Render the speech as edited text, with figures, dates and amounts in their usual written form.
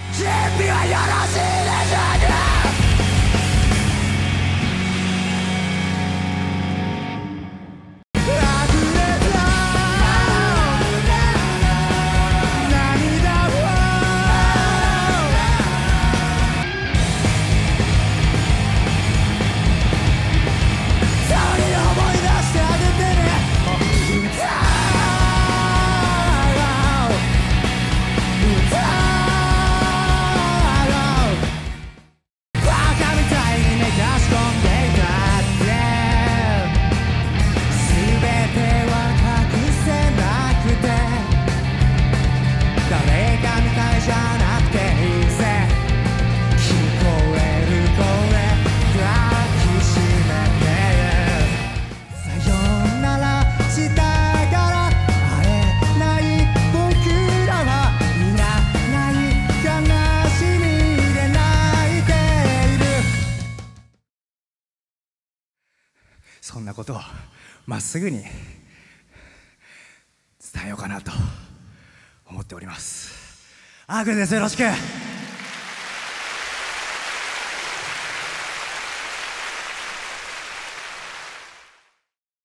準備はよろしいでしょうか。 そんなことをまっすぐに伝えようかなと思っております。アークルです。よろしく。